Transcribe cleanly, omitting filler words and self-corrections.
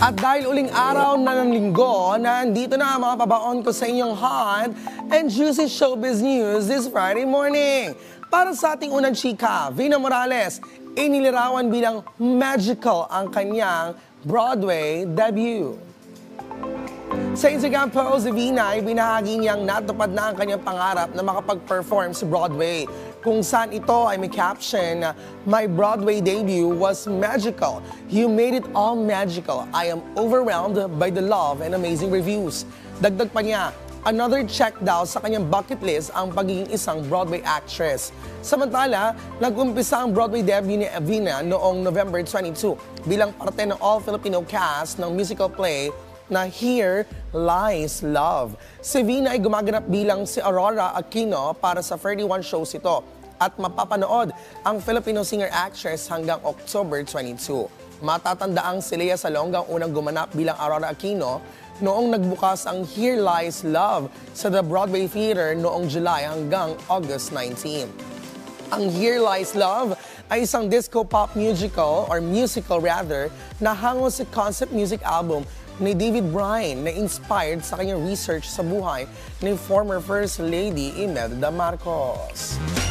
At dahil uling araw na ng linggo, nandito na mga pabaon ko sa inyong hot and juicy showbiz news this Friday morning. Para sa ating unang chika, Vina Morales, inilarawan bilang magical ang kanyang Broadway debut. Sa Instagram post, Vina ay binahagi niyang natupad na ang kanyang pangarap na makapag-perform sa Broadway, kung saan ito ay may caption na, "My Broadway debut was magical. You made it all magical. I am overwhelmed by the love and amazing reviews." Dagdag pa niya, another check daw sa kanyang bucket list ang pagiging isang Broadway actress. Samantala, nag-umpisa ang Broadway debut ni Vina noong November 22 bilang parte ng all-Filipino cast ng musical play na Here Lies Love. Si Vina ay gumaganap bilang si Aurora Aquino para sa 31 shows ito at mapapanood ang Filipino singer-actress hanggang October 22. Matatandaang si Lea Salonga ang unang gumanap bilang Aurora Aquino noong nagbukas ang Here Lies Love sa The Broadway Theater noong July hanggang August 19. Ang Here Lies Love ay isang disco pop musical na hango sa concept music album ni David Bryan na inspired sa kanyang research sa buhay ni former First Lady Imelda Marcos.